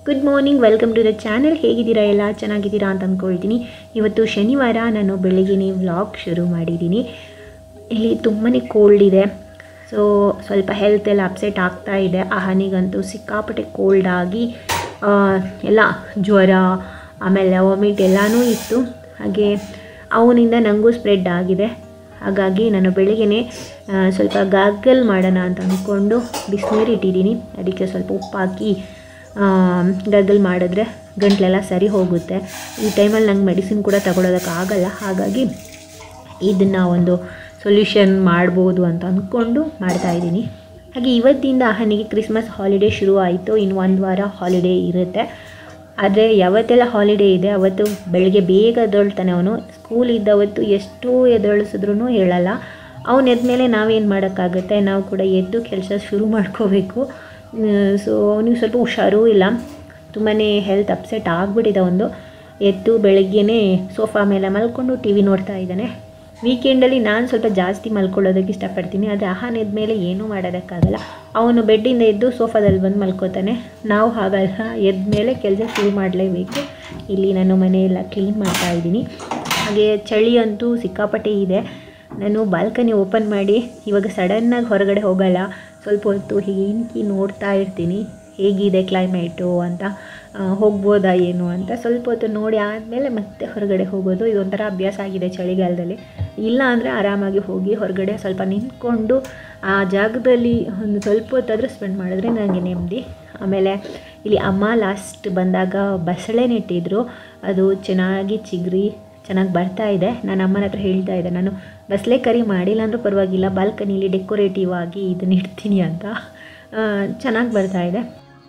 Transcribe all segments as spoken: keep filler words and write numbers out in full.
Good morning, welcome to the channel. ಹೇಗಿದ್ದೀರಾ? ಎಲ್ಲ ಚೆನ್ನಾಗಿದ್ದೀರಾ ಅಂತ ಅಂದ್ಕೊಳ್ತೀನಿ. ಇವತ್ತು ಶನಿವಾರ, ನಾನು ಬೆಳಗ್ಗೆನೇ ವ್ಲಾಗ್ ಶುರು ಮಾಡಿದ್ದೀನಿ. ಇಲ್ಲಿ ತುಂಬಾ ಕೋಲ್ಡ್ ಇದೆ, ಸೊ ಸ್ವಲ್ಪ ಹೆಲ್ತ್ ಎಲ್ಲ ಅಪ್ಸೆಟ್ ಆಗ್ತಾ ಇದೆ. ಆಹನಿಗಂತೂ ಸಿಕ್ಕಾಪಟ್ಟೆ ಕೋಲ್ಡ್ ಆಗಿ ಎಲ್ಲ ಜ್ವರ, ಆಮೇಲೆ ವಾಮಿಟ್ ಎಲ್ಲನೂ ಇತ್ತು. ಹಾಗೆ ಅವನಿಂದ ನನಗೂ ಸ್ಪ್ರೆಡ್ ಆಗಿದೆ. ಹಾಗಾಗಿ ನಾನು ಬೆಳಗ್ಗೆನೇ ಸ್ವಲ್ಪ ಗಾರ್ಗಲ್ ಮಾಡೋಣ ಅಂತ ಅಂದ್ಕೊಂಡು ಬಿಸಿನೀರು ಇಟ್ಟಿದ್ದೀನಿ. ಅದಕ್ಕೆ ಸ್ವಲ್ಪ ಉಪ್ಪು ಹಾಕಿ ಗರ್ಗಲ್ ಮಾಡಿದ್ರೆ ಗಂಟಲೆಲ್ಲ ಸರಿ ಹೋಗುತ್ತೆ. ಈ ಟೈಮಲ್ಲಿ ನಂಗೆ ಮೆಡಿಸಿನ್ ಕೂಡ ತಗೊಳ್ಳೋದಕ್ಕಾಗಲ್ಲ. ಹಾಗಾಗಿ ಇದನ್ನು ಒಂದು ಸೊಲ್ಯೂಷನ್ ಮಾಡ್ಬೋದು ಅಂತ ಅಂದ್ಕೊಂಡು ಮಾಡ್ತಾಯಿದ್ದೀನಿ. ಹಾಗೆ ಇವತ್ತಿಂದ ಆಹನಿಗೆ ಕ್ರಿಸ್ಮಸ್ ಹಾಲಿಡೇ ಶುರು ಆಯಿತು. ಇನ್ನು ಒಂದು ವಾರ ಹಾಲಿಡೇ ಇರುತ್ತೆ. ಆದರೆ ಯಾವತ್ತೆಲ್ಲ ಹಾಲಿಡೇ ಇದೆ ಅವತ್ತು ಬೆಳಗ್ಗೆ ಬೇಗ ಎದ್ದೇಳ್ತಾನೆ ಅವನು. ಸ್ಕೂಲ್ ಇದ್ದವತ್ತು ಎಷ್ಟು ಎದ್ದೇಳಿಸಿದ್ರೂ ಹೇಳಲ್ಲ. ಅವನು ಎದ್ಮೇಲೆ ನಾವೇನು ಮಾಡೋಕ್ಕಾಗುತ್ತೆ, ನಾವು ಕೂಡ ಎದ್ದು ಕೆಲಸ ಶುರು ಮಾಡ್ಕೋಬೇಕು. ಸೊ ಅವನಿಗೆ ಸ್ವಲ್ಪ ಹುಷಾರೂ ಇಲ್ಲ, ತುಂಬಾ ಹೆಲ್ತ್ ಅಪ್ಸೆಟ್ ಆಗಿಬಿಟ್ಟಿದೆ ಒಂದು. ಎದ್ದು ಬೆಳಗ್ಗೆನೇ ಸೋಫಾ ಮೇಲೆ ಮಲ್ಕೊಂಡು ಟಿ ವಿ ನೋಡ್ತಾ ಇದ್ದಾನೆ. ವೀಕೆಂಡಲ್ಲಿ ನಾನು ಸ್ವಲ್ಪ ಜಾಸ್ತಿ ಮಲ್ಕೊಳ್ಳೋದಕ್ಕೆ ಇಷ್ಟಪಡ್ತೀನಿ, ಆದರೆ ಆಹಾನ ಎದ್ಮೇಲೆ ಏನೂ ಮಾಡೋದಕ್ಕಾಗಲ್ಲ. ಅವನು ಬೆಡ್ಡಿಂದ ಎದ್ದು ಸೋಫಾದಲ್ಲಿ ಬಂದು ಮಲ್ಕೋತಾನೆ. ನಾವು ಹಾಗಲ್ಲ, ಎದ್ಮೇಲೆ ಕೆಲಸ ಶುರು ಮಾಡಲೇಬೇಕು. ಇಲ್ಲಿ ನಾನು ಮನೆಯೆಲ್ಲ ಕ್ಲೀನ್ ಮಾಡ್ತಾಯಿದ್ದೀನಿ. ಹಾಗೆ ಚಳಿ ಅಂತೂ ಸಿಕ್ಕಾಪಟ್ಟೆ ಇದೆ. ನಾನು ಬಾಲ್ಕನಿ ಓಪನ್ ಮಾಡಿ ಇವಾಗ ಸಡನ್ನಾಗಿ ಹೊರಗಡೆ ಹೋಗಲ್ಲ, ಸ್ವಲ್ಪ ಹೊತ್ತು ಹೀಗೆ ಇನ್ಕಿ ನೋಡ್ತಾ ಇರ್ತೀನಿ ಹೇಗಿದೆ ಕ್ಲೈಮೇಟು ಅಂತ, ಹೋಗ್ಬೋದಾ ಏನು ಅಂತ. ಸ್ವಲ್ಪ ಹೊತ್ತು ನೋಡಿ ಆದಮೇಲೆ ಮತ್ತೆ ಹೊರಗಡೆ ಹೋಗೋದು. ಇದೊಂಥರ ಅಭ್ಯಾಸ ಆಗಿದೆ ಚಳಿಗಾಲದಲ್ಲಿ. ಇಲ್ಲ ಅಂದರೆ ಆರಾಮಾಗಿ ಹೋಗಿ ಹೊರಗಡೆ ಸ್ವಲ್ಪ ನಿಂತ್ಕೊಂಡು ಆ ಜಾಗದಲ್ಲಿ ಒಂದು ಸ್ವಲ್ಪ ಹೊತ್ತಾದರೂ ಸ್ಪೆಂಡ್ ಮಾಡಿದ್ರೆ ನನಗೆ ನೆಮ್ಮದಿ. ಆಮೇಲೆ ಇಲ್ಲಿ ಅಮ್ಮ ಲಾಸ್ಟ್ ಬಂದಾಗ ಬಸಳೆ ನೆಟ್ಟಿದ್ರು, ಅದು ಚೆನ್ನಾಗಿ ಚಿಗುರಿ ಚೆನ್ನಾಗಿ ಬರ್ತಾಯಿದೆ. ನಾನು ಅಮ್ಮನ ಹತ್ರ ಹೇಳ್ತಾ ಇದ್ದೆ, ನಾನು ಬಸಳೆ ಕರಿ ಮಾಡಿಲ್ಲ ಅಂದರೂ ಪರವಾಗಿಲ್ಲ, ಬಾಲ್ಕನಿಲಿ ಡೆಕೋರೇಟಿವ್ ಆಗಿ ಇದನ್ನ ಇಡ್ತೀನಿ ಅಂತ. ಚೆನ್ನಾಗಿ ಬರ್ತಾಯಿದೆ.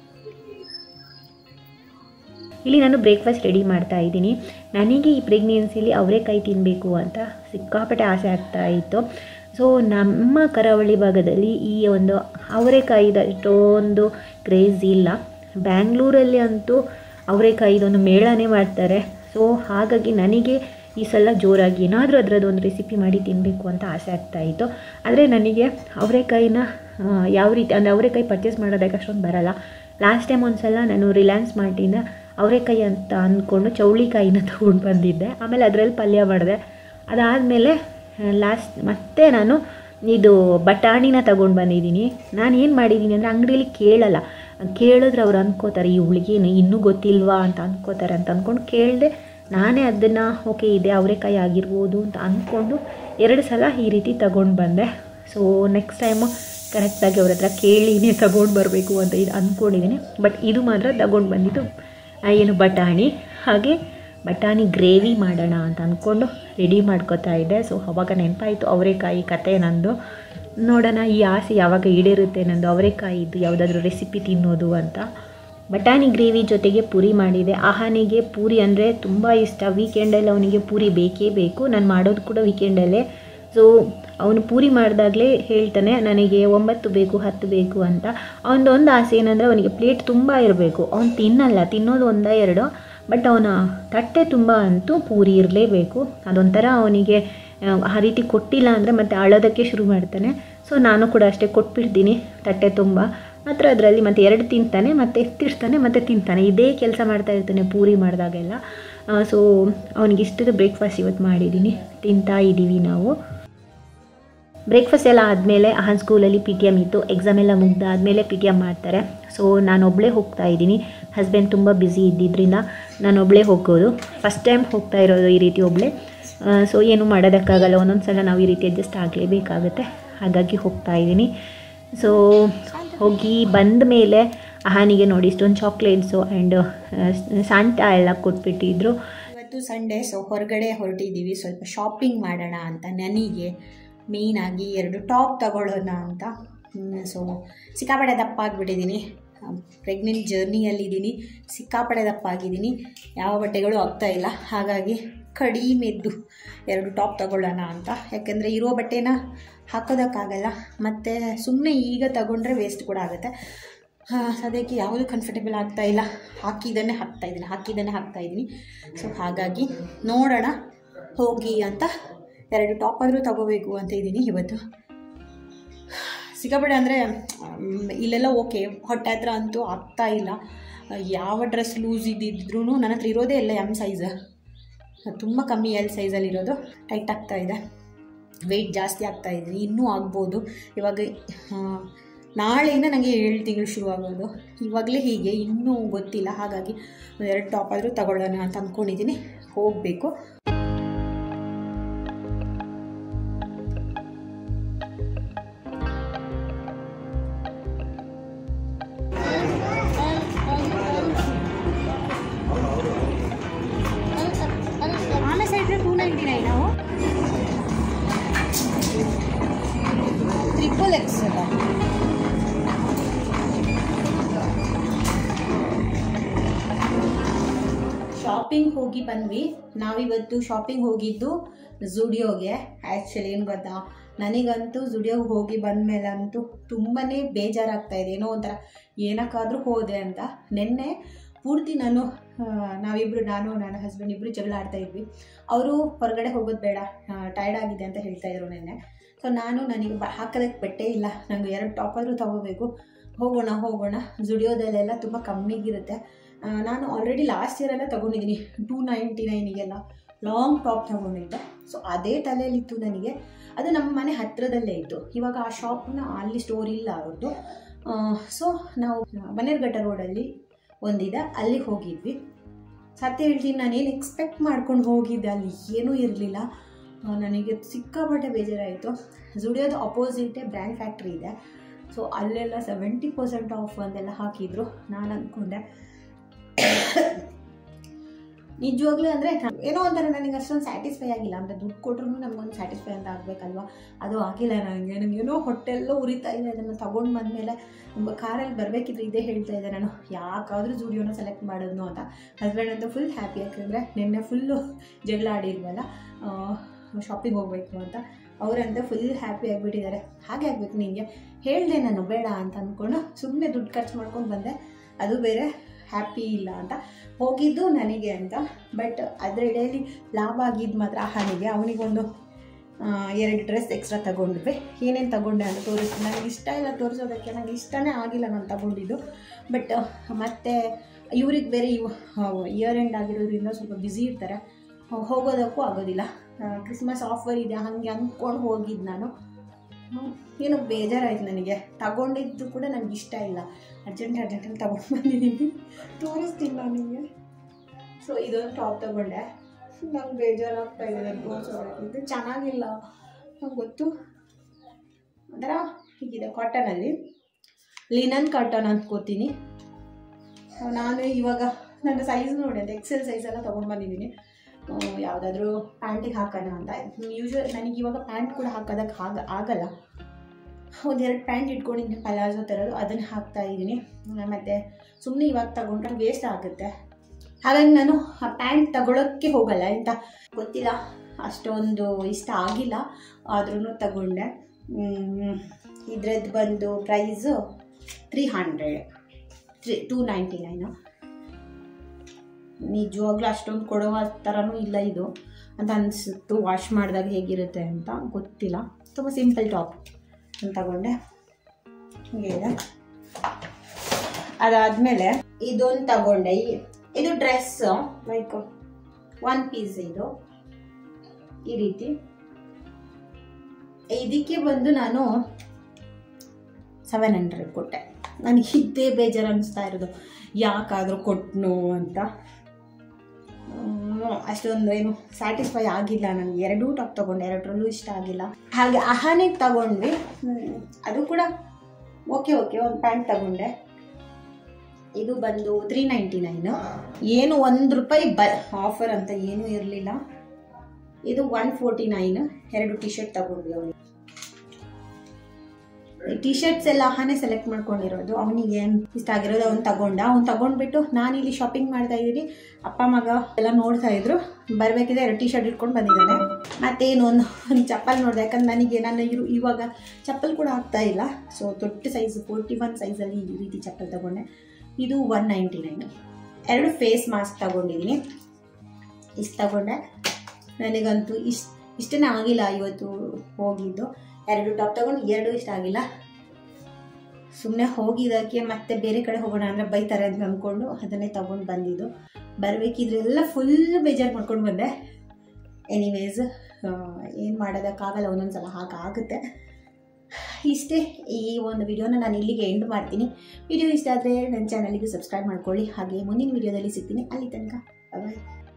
ಇಲ್ಲಿ ನಾನು ಬ್ರೇಕ್ಫಾಸ್ಟ್ ರೆಡಿ ಮಾಡ್ತಾ ಇದ್ದೀನಿ. ನನಗೆ ಈ ಪ್ರೆಗ್ನೆನ್ಸಿಲಿ ಅವರೆಕಾಯಿ ತಿನ್ನಬೇಕು ಅಂತ ಸಿಕ್ಕಾಪಟ್ಟೆ ಆಸೆ ಆಗ್ತಾ ಇತ್ತು. ಸೊ ನಮ್ಮ ಕರಾವಳಿ ಭಾಗದಲ್ಲಿ ಈ ಒಂದು ಅವರೆಕಾಯಿದ ಇಷ್ಟೊಂದು ಕ್ರೇಜ್ ಇಲ್ಲ. ಬ್ಯಾಂಗ್ಳೂರಲ್ಲಿ ಅಂತೂ ಅವರೆಕಾಯಿದೊಂದು ಮೇಳನೇ ಮಾಡ್ತಾರೆ. ಸೊ ಹಾಗಾಗಿ ನನಗೆ ಈ ಸಲ ಜೋರಾಗಿ ಏನಾದರೂ ಅದರದ್ದೊಂದು ರೆಸಿಪಿ ಮಾಡಿ ತಿನ್ನಬೇಕು ಅಂತ ಆಸೆ ಆಗ್ತಾಯಿತ್ತು. ಆದರೆ ನನಗೆ ಅವರೆಕಾಯಿನ ಯಾವ ರೀತಿ ಅಂದರೆ ಅವರೆಕಾಯಿ ಪರ್ಚೇಸ್ ಮಾಡೋದಕ್ಕೆ ಅಷ್ಟೊಂದು ಬರಲ್ಲ. ಲಾಸ್ಟ್ ಟೈಮ್ ಒಂದು ಸಲ ನಾನು ರಿಲಯನ್ಸ್ ಮಾರ್ಟಿಂದ ಅವರೆಕಾಯಿ ಅಂತ ಅಂದ್ಕೊಂಡು ಚೌಳಿಕಾಯಿನ ತೊಗೊಂಡು ಬಂದಿದ್ದೆ. ಆಮೇಲೆ ಅದರಲ್ಲಿ ಪಲ್ಯ ಮಾಡಿದೆ. ಅದಾದಮೇಲೆ ಲಾಸ್ಟ್ ಮತ್ತೆ ನಾನು ಇದು ಬಟಾಣಿನ ತೊಗೊಂಡು ಬಂದಿದ್ದೀನಿ. ನಾನು ಏನು ಮಾಡಿದ್ದೀನಿ ಅಂದರೆ ಅಂಗಡಿಯಲ್ಲಿ ಕೇಳಲ್ಲ, ಕೇಳಿದ್ರೆ ಅವ್ರು ಅಂದ್ಕೋತಾರೆ ಈ ಹುಡುಗಿನ ಇನ್ನೂ ಗೊತ್ತಿಲ್ವಾ ಅಂತ ಅಂದ್ಕೋತಾರೆ ಅಂತ ಅಂದ್ಕೊಂಡು ಕೇಳಿದೆ. ನಾನೇ ಅದನ್ನು ಓಕೆ ಇದೆ ಅವರೆಕಾಯಿ ಆಗಿರ್ಬೋದು ಅಂತ ಅಂದ್ಕೊಂಡು ಎರಡು ಸಲ ಈ ರೀತಿ ತಗೊಂಡು ಬಂದೆ. ಸೊ ನೆಕ್ಸ್ಟ್ ಟೈಮು ಕರೆಕ್ಟಾಗಿ ಅವ್ರ ಹತ್ರ ಕೇಳಿನೇ ತಗೊಂಡು ಬರಬೇಕು ಅಂತ ಇದು ಅಂದ್ಕೊಂಡಿದ್ದೀನಿ. ಬಟ್ ಇದು ಮಾತ್ರ ತಗೊಂಡು ಬಂದಿದ್ದು ಏನು ಬಟಾಣಿ. ಹಾಗೆ ಬಟಾಣಿ ಗ್ರೇವಿ ಮಾಡೋಣ ಅಂತ ಅಂದ್ಕೊಂಡು ರೆಡಿ ಮಾಡ್ಕೋತಾ ಇದ್ದೆ. ಸೊ ಅವಾಗ ನೆನಪಾಯಿತು ಅವರೆಕಾಯಿ ಕತೆ ನಂದು. ನೋಡೋಣ ಈ ಆಸೆ ಯಾವಾಗ ಈಡೇರುತ್ತೆ ನಂದು ಅವರೆಕಾಯಿದು ಯಾವುದಾದ್ರೂ ರೆಸಿಪಿ ತಿನ್ನೋದು ಅಂತ. ಬಟಾಣಿ ಗ್ರೇವಿ ಜೊತೆಗೆ ಪೂರಿ ಮಾಡಿದೆ. ಆಹಾನಿಗೆ ಪೂರಿ ಅಂದರೆ ತುಂಬ ಇಷ್ಟ. ವೀಕೆಂಡಲ್ಲಿ ಅವನಿಗೆ ಪೂರಿ ಬೇಕೇ ಬೇಕು. ನಾನು ಮಾಡೋದು ಕೂಡ ವೀಕೆಂಡಲ್ಲೇ. ಸೊ ಅವನು ಪೂರಿ ಮಾಡಿದಾಗಲೇ ಹೇಳ್ತಾನೆ ನನಗೆ ಒಂಬತ್ತು ಬೇಕು ಹತ್ತು ಬೇಕು ಅಂತ. ಅವನದೊಂದು ಆಸೆ ಏನಂದರೆ ಅವನಿಗೆ ಪ್ಲೇಟ್ ತುಂಬ ಇರಬೇಕು. ಅವ್ನು ತಿನ್ನಲ್ಲ, ತಿನ್ನೋದು ಒಂದ ಎರಡು, ಬಟ್ ಅವನ ತಟ್ಟೆ ತುಂಬ ಅಂತೂ ಪೂರಿ ಇರಲೇಬೇಕು. ಅದೊಂಥರ ಅವನಿಗೆ ಆ ರೀತಿ ಕೊಟ್ಟಿಲ್ಲ ಅಂದರೆ ಮತ್ತೆ ಅಳೋದಕ್ಕೆ ಶುರು ಮಾಡ್ತಾನೆ. ಸೊ ನಾನು ಕೂಡ ಅಷ್ಟೇ ಕೊಟ್ಬಿಡ್ತೀನಿ ತಟ್ಟೆ ತುಂಬ ಮಾತ್ರ. ಅದರಲ್ಲಿ ಮತ್ತು ಎರಡು ತಿಂತಾನೆ, ಮತ್ತು ಎತ್ತಿಡ್ತಾನೆ, ಮತ್ತು ತಿಂತಾನೆ. ಇದೇ ಕೆಲಸ ಮಾಡ್ತಾ ಇರ್ತಾನೆ ಪೂರಿ ಮಾಡಿದಾಗೆಲ್ಲ. ಸೊ ಅವನಿಗೆ ಇಷ್ಟದ ಬ್ರೇಕ್ಫಾಸ್ಟ್ ಇವತ್ತು ಮಾಡಿದ್ದೀನಿ, ತಿಂತಾ ಇದ್ದೀವಿ ನಾವು. ಬ್ರೇಕ್ಫಾಸ್ಟ್ ಎಲ್ಲ ಆದಮೇಲೆ ಆಹನ್ ಸ್ಕೂಲಲ್ಲಿ ಪಿ ಟಿ ಎಮ್ ಇತ್ತು. ಎಕ್ಸಾಮ್ ಎಲ್ಲ ಮುಗ್ದಾದಮೇಲೆ ಪಿ ಟಿ ಎಮ್ ಮಾಡ್ತಾರೆ. ಸೊ ನಾನು ಒಬ್ಬಳೇ ಹೋಗ್ತಾ ಇದ್ದೀನಿ. ಹಸ್ಬೆಂಡ್ ತುಂಬ ಬ್ಯುಸಿ ಇದ್ದಿದ್ದರಿಂದ ನಾನು ಒಬ್ಬಳೇ ಹೋಗೋದು. ಫಸ್ಟ್ ಟೈಮ್ ಹೋಗ್ತಾ ಇರೋದು ಈ ರೀತಿ ಒಬ್ಬಳೇ. ಸೊ ಏನು ಮಾಡೋದಕ್ಕಾಗಲ್ಲ, ಒಂದೊಂದು ಸಲ ನಾವು ಈ ರೀತಿ ಅಡ್ಜಸ್ಟ್ ಆಗಲೇಬೇಕಾಗುತ್ತೆ. ಹಾಗಾಗಿ ಹೋಗ್ತಾ ಇದ್ದೀನಿ. ಸೊ ಹೋಗಿ ಬಂದ ಮೇಲೆ ಆಹಾನಿಗೆ ನೋಡಿ ಇಷ್ಟೊಂದು ಚಾಕ್ಲೇಟ್ಸು ಆ್ಯಂಡ್ ಸಾಂಟಾ ಎಲ್ಲ ಕೊಟ್ಬಿಟ್ಟಿದ್ರು. ಇವತ್ತು ಸಂಡೇ, ಸೊ ಹೊರಗಡೆ ಹೊರಟಿದ್ದೀವಿ ಸ್ವಲ್ಪ ಶಾಪಿಂಗ್ ಮಾಡೋಣ ಅಂತ. ನನಗೆ ಮೇಯ್ನಾಗಿ ಎರಡು ಟಾಪ್ ತಗೊಳ್ಳೋಣ ಅಂತ. ಸೊ ಸಿಕ್ಕಾಪಟ್ಟೆ ದಪ್ಪ ಆಗಿಬಿಟ್ಟಿದ್ದೀನಿ. ಪ್ರೆಗ್ನೆಂಟ್ ಜರ್ನಿಯಲ್ಲಿದ್ದೀನಿ, ಸಿಕ್ಕಾಪಟ್ಟೆ ದಪ್ಪ ಆಗಿದ್ದೀನಿ, ಯಾವ ಬಟ್ಟೆಗಳು ಆಗ್ತಾಯಿಲ್ಲ. ಹಾಗಾಗಿ ಕಡಿಮೆದ್ದು ಎರಡು ಟಾಪ್ ತಗೊಳ್ಳೋಣ ಅಂತ. ಯಾಕೆಂದರೆ ಇರೋ ಬಟ್ಟೆನ ಹಾಕೋದಕ್ಕಾಗಲ್ಲ, ಮತ್ತು ಸುಮ್ಮನೆ ಈಗ ತಗೊಂಡ್ರೆ ವೇಸ್ಟ್ ಕೂಡ ಆಗುತ್ತೆ. ಅದಕ್ಕೆ ಯಾವುದು ಕಂಫರ್ಟೇಬಲ್ ಆಗ್ತಾಯಿಲ್ಲ. ಹಾಕಿದ್ದನ್ನೇ ಹಾಕ್ತಾಯಿದ್ದೀನಿ ಹಾಕಿದ್ದನ್ನೇ ಹಾಕ್ತಾಯಿದ್ದೀನಿ ಸೊ ಹಾಗಾಗಿ ನೋಡೋಣ ಹೋಗಿ ಅಂತ ಎರಡು ಟಾಪ್ ಆದರೂ ತಗೋಬೇಕು ಅಂತ ಇದ್ದೀನಿ ಇವತ್ತು. ಸಿಕ್ಕಾಪಟ್ಟೆ ಅಂದರೆ ಇಲ್ಲೆಲ್ಲ ಓಕೆ, ಹೊಟ್ಟೆ ಹತ್ರ ಅಂತೂ ಆಗ್ತಾಯಿಲ್ಲ. ಯಾವ ಡ್ರೆಸ್ ಲೂಸ್ ಇದ್ದಿದ್ರೂ ನನ್ನ ಹತ್ರ ಇರೋದೇ ಇಲ್ಲ ಎಮ್ ಸೈಜ್, ತುಂಬ ಕಮ್ಮಿ ಎಲ್ ಸೈಜಲ್ಲಿರೋದು. ಟೈಟ್ ಆಗ್ತಾಯಿದೆ, ವೆಯ್ಟ್ ಜಾಸ್ತಿ ಆಗ್ತಾಯಿದೆ, ಇನ್ನೂ ಆಗ್ಬೋದು. ಇವಾಗ ನಾಳೆಯಿಂದ ನನಗೆ ಏಳು ತಿಂಗಳು ಶುರು ಆಗೋದು, ಇವಾಗಲೇ ಹೀಗೆ ಇನ್ನೂ ಗೊತ್ತಿಲ್ಲ. ಹಾಗಾಗಿ ಎರಡು ಟಾಪ್ ಆದರೂ ತಗೊಳ್ಳೋಣ ಅಂತ ಅಂದ್ಕೊಂಡಿದ್ದೀನಿ, ಹೋಗಬೇಕು. ಆಮೇಲೆ ಸೈಡ್ ಟೂ ನೈಂಟಿ ನೈನ್ ನಾವು ಟ್ರಿಪಲ್ ಎಕ್ಸ್ ಅಲ್ಲ. ಶಾಪಿಂಗ್ ಹೋಗಿ ಬಂದ್ವಿ. ನಾವಿವತ್ತು ಶಾಪಿಂಗ್ ಹೋಗಿದ್ದು ಝುಡಿಯೋಗೆ. ಆ್ಯಕ್ಚುಲಿ ಏನು ಗೊತ್ತಾ, ನನಗಂತೂ ಝುಡಿಯೋಗೆ ಹೋಗಿ ಬಂದಮೇಲೆ ಅಂತೂ ತುಂಬಾ ಬೇಜಾರಾಗ್ತಾಯಿದೆ. ಏನೋ ಒಂಥರ ಏನಕ್ಕಾದರೂ ಹೋದೆ ಅಂತ. ನಿನ್ನೆ ಪೂರ್ತಿ ನಾನು ನಾವಿಬ್ಬರು ನಾನು ನನ್ನ ಹಸ್ಬೆಂಡ್ ಇಬ್ಬರು ಜಗಳ ಆಡ್ತಾ ಇದ್ವಿ. ಅವರು ಹೊರಗಡೆ ಹೋಗೋದು ಬೇಡ, ಟೈರ್ಡ್ ಆಗಿದೆ ಅಂತ ಹೇಳ್ತಾಯಿದ್ರು ನಿನ್ನೆ. ಸೊ ನಾನು ನನಗೆ ಬ ಹಾಕೋದಕ್ಕೆ ಬಟ್ಟೆ ಇಲ್ಲ, ನನಗೆ ಎರಡು ಟಾಪ್ ಆದರೂ ತೊಗೋಬೇಕು, ಹೋಗೋಣ ಹೋಗೋಣ ಝುಡಿಯೋದಲ್ಲೆಲ್ಲ ತುಂಬ ಕಮ್ಮಿಗಿರುತ್ತೆ. ನಾನು ಆಲ್ರೆಡಿ ಲಾಸ್ಟ್ ಇಯರೆಲ್ಲ ತೊಗೊಂಡಿದ್ದೀನಿ ಟೂ ನೈಂಟಿ ನೈನಿಗೆಲ್ಲ ಲಾಂಗ್ ಟಾಪ್ ತೊಗೊಂಡಿದ್ದೆ. ಸೊ ಅದೇ ತಲೆಯಲ್ಲಿತ್ತು ನನಗೆ. ಅದು ನಮ್ಮ ಮನೆ ಹತ್ತಿರದಲ್ಲೇ ಇತ್ತು. ಇವಾಗ ಆ ಶಾಪ್ನ ಅಲ್ಲಿ ಸ್ಟೋರ್ ಇಲ್ಲ ಅವ್ರದ್ದು. ಸೊ ನಾವು ಬನ್ನೇರುಘಟ್ಟ ರೋಡಲ್ಲಿ ಒಂದಿದೆ, ಅಲ್ಲಿ ಹೋಗಿದ್ವಿ. ಸತ್ಯ ಹೇಳ್ತೀನಿ, ನಾನೇನು ಎಕ್ಸ್ಪೆಕ್ಟ್ ಮಾಡ್ಕೊಂಡು ಹೋಗಿದ್ದೆ, ಅಲ್ಲಿ ಏನೂ ಇರಲಿಲ್ಲ. ನನಗೆ ಸಿಕ್ಕಾಪಟ್ಟೆ ಬೇಜಾರಾಯಿತು. ಝುಡಿಯೋದು ಅಪೋಸಿಟೇ ಬ್ರ್ಯಾಂಡ್ ಫ್ಯಾಕ್ಟ್ರಿ ಇದೆ. ಸೊ ಅಲ್ಲೆಲ್ಲ ಸೆವೆಂಟಿ ಪರ್ಸೆಂಟ್ ಆಫ್ ಅಂತೆಲ್ಲ ಹಾಕಿದ್ರು. ನಾನು ಅಂದ್ಕೊಂಡೆ ನಿಜವಾಗ್ಲೂ ಅಂದರೆ ಏನೋ ಒಂಥರ ನನಗೆ ಅಷ್ಟೊಂದು ಸ್ಯಾಟಿಸ್ಫೈ ಆಗಿಲ್ಲ. ಅಂದರೆ ದುಡ್ಡು ಕೊಟ್ರೂ ನಮಗೊಂದು ಸ್ಯಾಟಿಸ್ಫೈ ಅಂತ ಆಗಬೇಕಲ್ವ, ಅದು ಆಗಿಲ್ಲ ನನಗೆ. ನನಗೇನೋ ಹೊಟ್ಟೆಲ್ಲೋ ಉರಿತಾ ಇದೆ. ಅದನ್ನು ತೊಗೊಂಡು ಬಂದಮೇಲೆ ಕಾರಲ್ಲಿ ಬರಬೇಕಿದ್ರೆ ಇದೇ ಹೇಳ್ತಾ ಇದ್ದೆ ನಾನು, ಯಾಕಾದರೂ ಝುಡಿಯೋನ ಸೆಲೆಕ್ಟ್ ಮಾಡೋದು ಅಂತ. ಹಸ್ಬೆಂಡ್ ಅಂತೂ ಫುಲ್ ಹ್ಯಾಪಿ, ಯಾಕಂದರೆ ನಿನ್ನೆ ಫುಲ್ಲು ಜಗಳ ಆಡಿಲ್ವಲ್ಲ ಶಾಪಿಂಗ್ ಹೋಗಬೇಕು ಅಂತ. ಅವರಂತ ಫುಲ್ ಹ್ಯಾಪಿ ಆಗಿಬಿಟ್ಟಿದ್ದಾರೆ. ಹಾಗೆ ಆಗಬೇಕು, ನಿನಗೆ ಹೇಳಿದೆ ನಾನು ಬೇಡ ಅಂತ ಅಂದ್ಕೊಂಡು ಸುಮ್ಮನೆ ದುಡ್ಡು ಖರ್ಚು ಮಾಡ್ಕೊಂಡು ಬಂದೆ. ಅದು ಬೇರೆ ಹ್ಯಾಪಿ ಇಲ್ಲ ಅಂತ ಹೋಗಿದ್ದು ನನಗೆ ಅಂತ. ಬಟ್ ಅದರ ಇಡೆಯಲ್ಲಿ ಲಾಭ ಆಗಿದ್ದು ಮಾತ್ರ ಆಹಾನಿಗೆ. ಅವನಿಗೊಂದು ಎರಡು ಡ್ರೆಸ್ ಎಕ್ಸ್ಟ್ರಾ ತೊಗೊಂಡ್ವಿ. ಏನೇನು ತೊಗೊಂಡೆ ಅಂತ ತೋರಿಸ್ತೀನಿ. ನನಗೆ ಇಷ್ಟ ಇಲ್ಲ ತೋರಿಸೋದಕ್ಕೆ, ನನಗೆ ಇಷ್ಟನೇ ಆಗಿಲ್ಲ ನಾನು ತೊಗೊಂಡಿದ್ದು. ಬಟ್ ಮತ್ತು ಇವ್ರಿಗೆ ಬೇರೆ ಇವು ಇಯರ್ ಎಂಡ್ ಆಗಿರೋದ್ರಿಂದ ಸ್ವಲ್ಪ ಬ್ಯುಸಿ ಇರ್ತಾರೆ, ಹೋಗೋದಕ್ಕೂ ಆಗೋದಿಲ್ಲ. ಕ್ರಿಸ್ಮಸ್ ಆಫರ್ ಇದೆ ಹಾಗೆ ಅಂದ್ಕೊಂಡು ಹೋಗಿದ್ದು ನಾನು. ಏನೋ ಬೇಜಾರಾಯ್ತು ನನಗೆ. ತಗೊಂಡಿದ್ದು ಕೂಡ ನನಗೆ ಇಷ್ಟ ಇಲ್ಲ. ಅರ್ಜೆಂಟ್ ಅರ್ಜೆಂಟಲ್ಲಿ ತಗೊಂಡು ಬಂದಿದ್ದೀನಿ, ತೋರಿಸ್ತೀನಿ ನಾನು ನಿಮಗೆ. ಸೊ ಇದೊಂದು ಟಾಪ್ ತೊಗೊಂಡೆ. ನಂಗೆ ಬೇಜಾರಾಗ್ತಾ ಇದೆ ನಾನು ತೋರಿಸೋದಕ್ಕೆ. ಇದು ಚೆನ್ನಾಗಿಲ್ಲ ನಂಗೆ ಗೊತ್ತು. ಒಂಥರ ಹೀಗಿದೆ ಕಾಟನಲ್ಲಿ, ಲಿನನ್ ಕಾಟನ್ ಅಂದ್ಕೋತೀನಿ ನಾನು. ಇವಾಗ ನನ್ನ ಸೈಜ್ ನೋಡಿ ಅಂತ ಎಕ್ಸೆಲ್ ಸೈಜೆಲ್ಲ ತೊಗೊಂಡು ಬಂದಿದ್ದೀನಿ. ಯಾವುದಾದ್ರೂ ಪ್ಯಾಂಟಿಗೆ ಹಾಕೋಣ ಅಂತ. ಯೂಶ್ವಲ್ ನನಗೆ ಇವಾಗ ಪ್ಯಾಂಟ್ ಕೂಡ ಹಾಕೋದಕ್ಕೆ ಆಗ ಆಗಲ್ಲ. ಒಂದೆರಡು ಪ್ಯಾಂಟ್ ಇಟ್ಕೊಂಡಿದ್ದೀನಿ ಪಲಾಜೋ ಥರದ್ದು, ಅದನ್ನು ಹಾಕ್ತಾ ಇದ್ದೀನಿ. ಮತ್ತು ಸುಮ್ಮನೆ ಇವಾಗ ತಗೊಂಡ್ರೆ ವೇಸ್ಟ್ ಆಗುತ್ತೆ. ಹಾಗಾಗಿ ನಾನು ಆ ಪ್ಯಾಂಟ್ ತಗೊಳ್ಳೋಕ್ಕೆ ಹೋಗಲ್ಲ ಅಂತ. ಗೊತ್ತಿಲ್ಲ, ಅಷ್ಟೊಂದು ಇಷ್ಟ ಆಗಿಲ್ಲ, ಆದ್ರೂ ತಗೊಂಡೆ. ಇದ್ರದ್ದು ಬಂದು price three hundred three two ninety nine. ನಿಜವಾಗ್ಲೂ ಅಷ್ಟೊಂದು ಕೊಡುವ ಥರನೂ ಇಲ್ಲ ಇದು ಅಂತ ಅನಿಸುತ್ತು. ವಾಶ್ ಮಾಡಿದಾಗ ಹೇಗಿರುತ್ತೆ ಅಂತ ಗೊತ್ತಿಲ್ಲ. ತುಂಬ ಸಿಂಪಲ್ ಟಾಪ್ ಅಂತ ತಗೊಂಡೆ. ಹೀಗೆ ಇದೆ. ಅದಾದಮೇಲೆ ಇದೊಂದು ತಗೊಂಡೆ. ಇದು ಡ್ರೆಸ್ ಲೈಕ್ ಒನ್ ಪೀಸ್. ಇದು ಈ ರೀತಿ. ಇದಕ್ಕೆ ಬಂದು ನಾನು ಸೆವೆನ್ ಹಂಡ್ರೆಡ್ ಕೊಟ್ಟೆ. ನನಗೆ ಇದ್ದೇ ಬೇಜಾರು ಅನ್ನಿಸ್ತಾ ಇರೋದು, ಯಾಕಾದರೂ ಕೊಟ್ಟನು ಅಂತ. ಅಷ್ಟೊಂದು ಏನು ಸ್ಯಾಟಿಸ್ಫೈ ಆಗಿಲ್ಲ ನನಗೆ. ಎರಡೂ ಟಾಪ್ ತೊಗೊಂಡೆ, ಎರಡರಲ್ಲೂ ಇಷ್ಟ ಆಗಿಲ್ಲ. ಹಾಗೆ ಅಹಾನಿಗೆ ತಗೊಂಡ್ವಿ, ಅದು ಕೂಡ ಓಕೆ ಓಕೆ. ಒಂದು ಪ್ಯಾಂಟ್ ತಗೊಂಡೆ. ಇದು ಬಂದು ತ್ರೀ ನೈಂಟಿ ನೈನು. ಏನು ಒಂದು ರೂಪಾಯಿ ಬ ಆಫರ್ ಅಂತ ಏನೂ ಇರಲಿಲ್ಲ. ಇದು ಒನ್ ಫೋರ್ಟಿ ನೈನ್. ಎರಡು ಟಿ ಶರ್ಟ್ ತಗೊಂಡ್ವಿ ಅವನಿಗೆ. ಟಿ ಶರ್ಟ್ಸ್ ಎಲ್ಲ ಅಹಾನೇ ಸೆಲೆಕ್ಟ್ ಮಾಡ್ಕೊಂಡಿರೋದು. ಅವನಿಗೆ ಇಷ್ಟ ಆಗಿರೋದು ಅವ್ನು ತಗೊಂಡ. ಅವ್ನು ತಗೊಂಡ್ಬಿಟ್ಟು ನಾನಿಲ್ಲಿ ಶಾಪಿಂಗ್ ಮಾಡ್ತಾ ಇದ್ದೀನಿ. ಅಪ್ಪ ಮಗ ಎಲ್ಲ ನೋಡ್ತಾ ಇದ್ರು. ಬರಬೇಕಿದ್ರೆ ಎರಡು ಟಿ ಶರ್ಟ್ ಇಟ್ಕೊಂಡು ಬಂದಿದ್ದಾನೆ. ಮತ್ತೇನು ಒಂದು ಒಂದು ಚಪ್ಪಲ್ ನೋಡಿದೆ, ಯಾಕಂದ್ರೆ ನನಗೆ ನಾನು ಇರು ಇವಾಗ ಚಪ್ಪಲ್ ಕೂಡ ಆಗ್ತಾ ಇಲ್ಲ. ಸೊ ದೊಡ್ಡ ಸೈಜ್ ಫೋರ್ಟಿ ಒನ್ ಸೈಜಲ್ಲಿ ಈ ರೀತಿ ಚಪ್ಪಲ್ ತಗೊಂಡೆ. ಇದು ಒನ್ ನೈಂಟಿ ನೈನ್. ಎರಡು ಫೇಸ್ ಮಾಸ್ಕ್ ತಗೊಂಡಿದ್ದೀನಿ. ಇಷ್ಟು ತಗೊಂಡೆ. ನನಗಂತೂ ಇಷ್ಟ ಇಷ್ಟನೇ ಆಗಿಲ್ಲ ಇವತ್ತು ಹೋಗಿದ್ದು. ಎರಡು ಟಾಪ್ ತಗೊಂಡು ಎರಡೂ ಇಷ್ಟ ಆಗಿಲ್ಲ. ಸುಮ್ಮನೆ ಹೋಗಿದ್ದಕ್ಕೆ ಮತ್ತೆ ಬೇರೆ ಕಡೆ ಹೋಗೋಣ ಅಂದರೆ ಬೈತಾರೆ ಅಂತ ಅಂದ್ಕೊಂಡು ಅದನ್ನೇ ತೊಗೊಂಡು ಬಂದಿದ್ದು. ಬರಬೇಕಿದ್ರೆಲ್ಲ ಫುಲ್ ಬೇಜಾರು ಮಾಡ್ಕೊಂಡು ಬಂದೆ. ಎನಿವೇಸ್ ಏನು ಮಾಡೋದಕ್ಕಾಗಲ್ಲ, ಒಂದೊಂದು ಸಲ ಹಾಗಾಗುತ್ತೆ. ಇಷ್ಟೇ ಈ ಒಂದು ವಿಡಿಯೋನ ನಾನು ಇಲ್ಲಿಗೆ ಎಂಡ್ ಮಾಡ್ತೀನಿ. ವಿಡಿಯೋ ಇಷ್ಟ ಆದರೆ ನನ್ನ ಚಾನಲಿಗೆ ಸಬ್ಸ್ಕ್ರೈಬ್ ಮಾಡ್ಕೊಳ್ಳಿ. ಹಾಗೆ ಮುಂದಿನ ವಿಡಿಯೋದಲ್ಲಿ ಸಿಗ್ತೀನಿ. ಅಲ್ಲಿ ತನಕ ಬಾಯ್.